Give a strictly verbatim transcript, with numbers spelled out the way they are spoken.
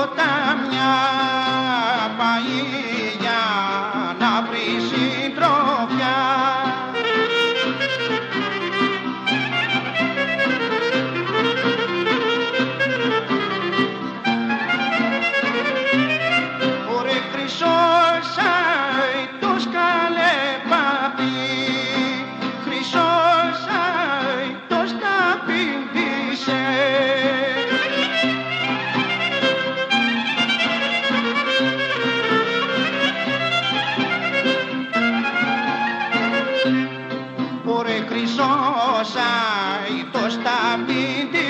τίποτα μια πάει για να βρει συντροφιά. Ωρε χρυσός αητός καλέ παπί, χρυσός αητός τα πηδήσε. Ωρε χρυσός αητός τα πηδήσε.